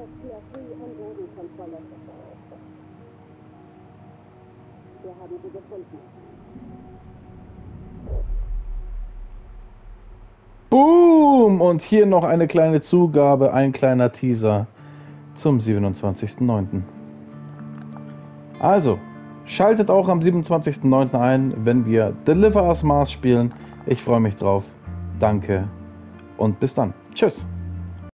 Wir haben sie gefunden. Boom! Und hier noch eine kleine Zugabe, ein kleiner Teaser zum 27.09. Also, schaltet auch am 27.09. ein, wenn wir Deliver Us Mars spielen. Ich freue mich drauf. Danke und bis dann. Tschüss.